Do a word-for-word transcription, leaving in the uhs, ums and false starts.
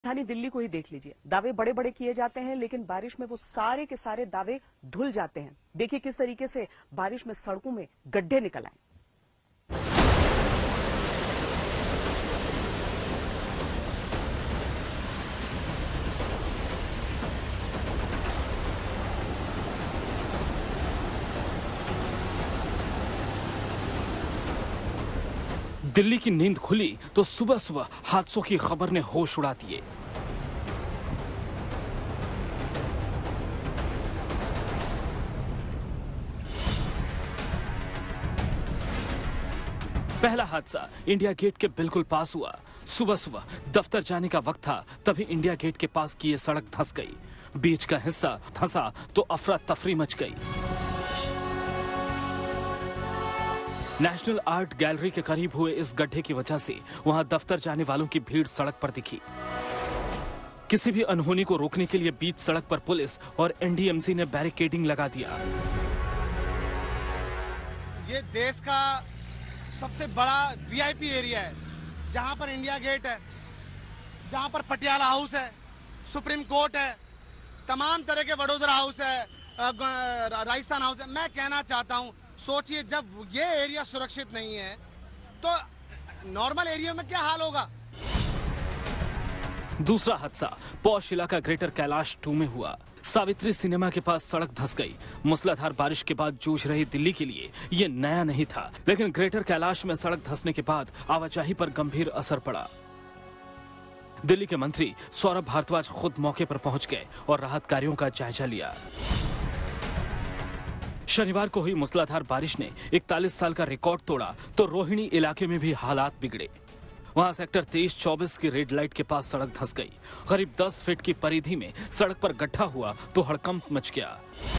राजधानी दिल्ली को ही देख लीजिए, दावे बड़े बड़े किए जाते हैं लेकिन बारिश में वो सारे के सारे दावे धुल जाते हैं। देखिए किस तरीके से बारिश में सड़कों में गड्ढे निकल आए। दिल्ली की नींद खुली तो सुबह सुबह हादसों की खबर ने होश उड़ा दिए। पहला हादसा इंडिया गेट के बिल्कुल पास हुआ। सुबह सुबह दफ्तर जाने का वक्त था, तभी इंडिया गेट के पास की ये सड़क धंस गई। बीच का हिस्सा धंसा तो अफरा तफरी मच गई। नेशनल आर्ट गैलरी के करीब हुए इस गड्ढे की वजह से वहां दफ्तर जाने वालों की भीड़ सड़क पर दिखी। किसी भी अनहोनी को रोकने के लिए बीच सड़क पर पुलिस और एनडीएमसी ने बैरिकेडिंग लगा दिया। ये देश का सबसे बड़ा वीआईपी एरिया है, जहां पर इंडिया गेट है, जहां पर पटियाला हाउस है, सुप्रीम कोर्ट है, तमाम तरह के वडोदरा हाउस है, राजस्थान हाउस है। मैं कहना चाहता हूं, सोचिए जब ये एरिया सुरक्षित नहीं है तो नॉर्मल एरिया में क्या हाल होगा। दूसरा हादसा पौष इलाका ग्रेटर कैलाश टू में हुआ। सावित्री सिनेमा के पास सड़क धंस गई। मूसलाधार बारिश के बाद जूझ रही दिल्ली के लिए ये नया नहीं था, लेकिन ग्रेटर कैलाश में सड़क धंसने के बाद आवाजाही पर गंभीर असर पड़ा। दिल्ली के मंत्री सौरभ भारद्वाज खुद मौके पर पहुंच गए और राहत कार्यों का जायजा लिया। शनिवार को हुई मूसलाधार बारिश ने इकतालीस साल का रिकॉर्ड तोड़ा तो रोहिणी इलाके में भी हालात बिगड़े। वहां सेक्टर तेईस चौबीस की रेड लाइट के पास सड़क धंस गई। करीब दस फीट की परिधि में सड़क पर गड्ढा हुआ तो हड़कंप मच गया।